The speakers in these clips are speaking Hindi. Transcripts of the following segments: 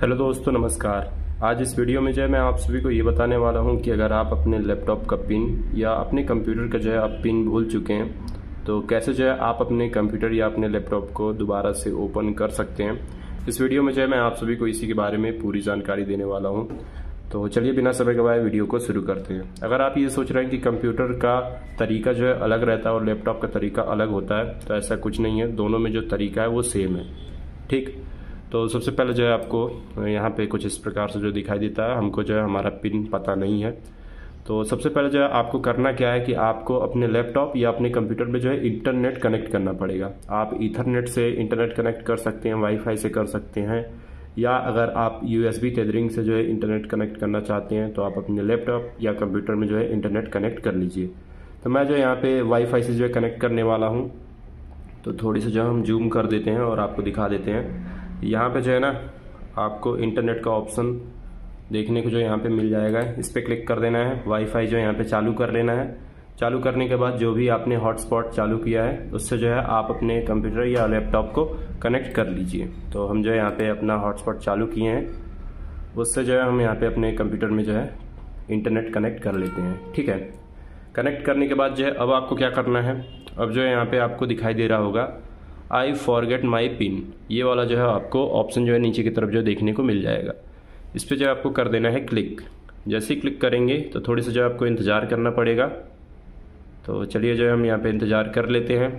हेलो दोस्तों, नमस्कार। आज इस वीडियो में जो है मैं आप सभी को ये बताने वाला हूँ कि अगर आप अपने लैपटॉप का पिन या अपने कंप्यूटर का जो है आप पिन भूल चुके हैं तो कैसे जो है आप अपने कंप्यूटर या अपने लैपटॉप को दोबारा से ओपन कर सकते हैं। इस वीडियो में जो है मैं आप सभी को इसी के बारे में पूरी जानकारी देने वाला हूँ। तो चलिए बिना समय गवाए वीडियो को शुरू करते हैं। अगर आप ये सोच रहे हैं कि कंप्यूटर का तरीका जो है अलग रहता है और लैपटॉप का तरीका अलग होता है, तो ऐसा कुछ नहीं है। दोनों में जो तरीका है वो सेम है। ठीक, तो सबसे पहले जो है आपको यहाँ पे कुछ इस प्रकार से जो दिखाई देता है, हमको जो है हमारा पिन पता नहीं है। तो सबसे पहले जो है आपको करना क्या है कि आपको अपने लैपटॉप या अपने कंप्यूटर में जो है इंटरनेट कनेक्ट करना पड़ेगा। आप ईथरनेट से इंटरनेट कनेक्ट कर सकते हैं, वाईफाई से कर सकते हैं, या अगर आप यूएसबी टेथरिंग से जो है इंटरनेट कनेक्ट करना चाहते हैं तो आप अपने लैपटॉप या कंप्यूटर में जो है इंटरनेट कनेक्ट कर लीजिए। तो मैं जो यहाँ पे वाईफाई से जो है कनेक्ट करने वाला हूँ। तो थोड़ी सी जो हम जूम कर देते हैं और आपको दिखा देते हैं। यहाँ पे जो है ना आपको इंटरनेट का ऑप्शन देखने को जो यहाँ पे मिल जाएगा, इस पर क्लिक कर देना है। वाईफाई जो यहाँ पे चालू कर लेना है। चालू करने के बाद जो भी आपने हॉटस्पॉट चालू किया है उससे जो है आप अपने कंप्यूटर या लैपटॉप को कनेक्ट कर लीजिए। तो हम जो है यहाँ पे अपना हॉटस्पॉट चालू किए हैं, उससे जो है हम यहाँ पे अपने कंप्यूटर में जो है इंटरनेट कनेक्ट कर लेते हैं। ठीक है, कनेक्ट करने के बाद जो है अब आपको क्या करना है, अब जो है यहाँ पे आपको दिखाई दे रहा होगा आई फॉरगेट माई पिन, ये वाला जो है आपको ऑप्शन जो है नीचे की तरफ जो देखने को मिल जाएगा। इस पर जो आपको कर देना है क्लिक। जैसे ही क्लिक करेंगे तो थोड़ी सी जो आपको इंतज़ार करना पड़ेगा। तो चलिए जो है हम यहाँ पे इंतज़ार कर लेते हैं।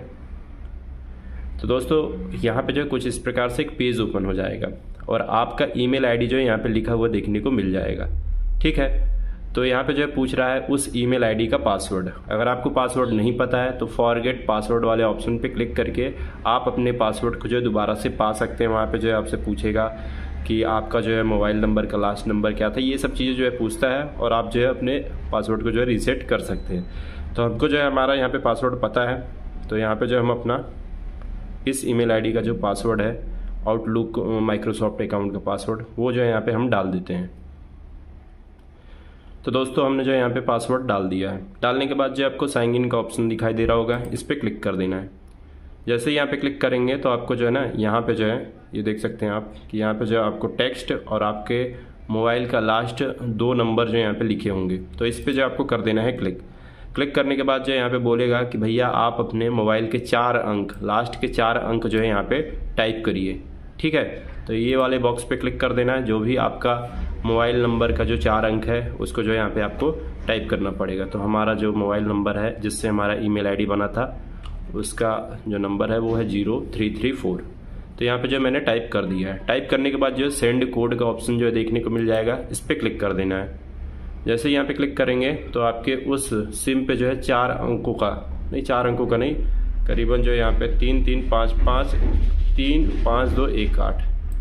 तो दोस्तों यहाँ पे जो है कुछ इस प्रकार से एक पेज ओपन हो जाएगा और आपका ईमेल आईडी जो है यहाँ पे लिखा हुआ देखने को मिल जाएगा। ठीक है, तो यहाँ पे जो है पूछ रहा है उस ईमेल आईडी का पासवर्ड। अगर आपको पासवर्ड नहीं पता है तो फॉरगेट पासवर्ड वाले ऑप्शन पे क्लिक करके आप अपने पासवर्ड को जो है दोबारा से पा सकते हैं। वहाँ पे जो है आपसे पूछेगा कि आपका जो है मोबाइल नंबर का लास्ट नंबर क्या था, ये सब चीज़ें जो है पूछता है और आप जो है अपने पासवर्ड को जो है रीसेट कर सकते हैं। तो हमको जो है हमारा यहाँ पे पासवर्ड पता है, तो यहाँ पे जो हम अपना इस ईमेल आईडी का जो पासवर्ड है, आउटलुक माइक्रोसॉफ्ट अकाउंट का पासवर्ड, वो जो है यहाँ पे हम डाल देते हैं। तो दोस्तों हमने जो है यहाँ पे पासवर्ड डाल दिया है। डालने के बाद जो आपको साइन इन का ऑप्शन दिखाई दे रहा होगा, इस पर क्लिक कर देना है। जैसे ही यहाँ पे क्लिक करेंगे तो आपको जो है ना यहाँ पे जो है ये देख सकते हैं आप कि यहाँ पे जो है आपको टेक्स्ट और आपके मोबाइल का लास्ट 2 नंबर जो यहाँ पे लिखे होंगे, तो इस पर जो आपको कर देना है क्लिक। क्लिक करने के बाद जो यहाँ पे बोलेगा कि भैया आप अपने मोबाइल के 4 अंक, लास्ट के 4 अंक जो है यहाँ पे टाइप करिए। ठीक है, तो ये वाले बॉक्स पे क्लिक कर देना है। जो भी आपका मोबाइल नंबर का जो 4 अंक है उसको जो है यहाँ पे आपको टाइप करना पड़ेगा। तो हमारा जो मोबाइल नंबर है जिससे हमारा ईमेल आईडी बना था उसका जो नंबर है वो है 0334। तो यहाँ पे जो मैंने टाइप कर दिया है। टाइप करने के बाद जो सेंड कोड का ऑप्शन जो है देखने को मिल जाएगा, इस पर क्लिक कर देना है। जैसे यहाँ पे क्लिक करेंगे तो आपके उस सिम पे जो है 4 अंकों का नहीं, 4 अंकों का नहीं, करीबन जो है यहाँ पे 3355 35218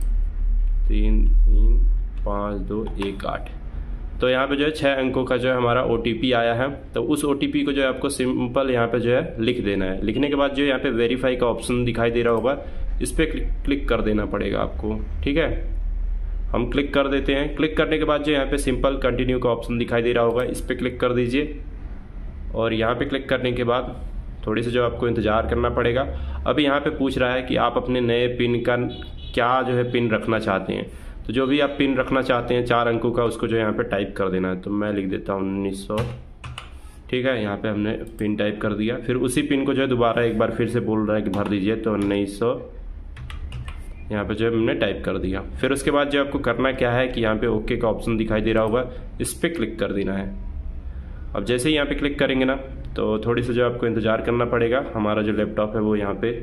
3352218। तो यहाँ पे जो है 6 अंकों का जो है हमारा OTP आया है। तो उस OTP को जो है आपको सिंपल यहाँ पे जो है लिख देना है। लिखने के बाद जो यहाँ पे वेरीफाई का ऑप्शन दिखाई दे रहा होगा, इस पर क्लिक कर देना पड़ेगा आपको। ठीक है, हम क्लिक कर देते हैं। क्लिक करने के बाद जो यहाँ पे सिंपल कंटिन्यू का ऑप्शन दिखाई दे रहा होगा, इस पर क्लिक कर दीजिए। और यहाँ पे क्लिक करने के बाद थोड़ी सी जो आपको इंतज़ार करना पड़ेगा। अभी यहाँ पे पूछ रहा है कि आप अपने नए पिन का क्या जो है पिन रखना चाहते हैं। तो जो भी आप पिन रखना चाहते हैं 4 अंकों का, उसको जो यहाँ पे टाइप कर देना है। तो मैं लिख देता हूँ 1900। ठीक है, यहाँ पे हमने पिन टाइप कर दिया। फिर उसी पिन को जो है दोबारा एक बार फिर से बोल रहा है कि भर दीजिए, तो 1900 यहाँ पे जो है हमने टाइप कर दिया। फिर उसके बाद जो आपको करना क्या है कि यहाँ पे ओके का ऑप्शन दिखाई दे रहा होगा, इस पर क्लिक कर देना है। अब जैसे ही यहाँ पे क्लिक करेंगे ना तो थोड़ी सी जो आपको इंतज़ार करना पड़ेगा। हमारा जो लैपटॉप है वो यहाँ पे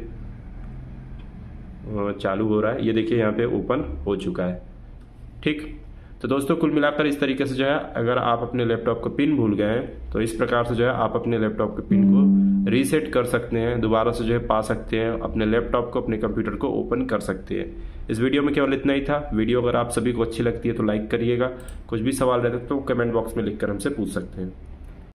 चालू हो रहा है, ये देखिए यहाँ पे ओपन हो चुका है। ठीक, तो दोस्तों कुल मिलाकर इस तरीके से जो है अगर आप अपने लैपटॉप का पिन भूल गए हैं तो इस प्रकार से जो है आप अपने लैपटॉप के पिन को रीसेट कर सकते हैं, दोबारा से जो है पा सकते हैं, अपने लैपटॉप को, अपने कंप्यूटर को ओपन कर सकते हैं। इस वीडियो में केवल इतना ही था। वीडियो अगर आप सभी को अच्छी लगती है तो लाइक करिएगा। कुछ भी सवाल रहता है तो कमेंट बॉक्स में लिखकर हमसे पूछ सकते हैं।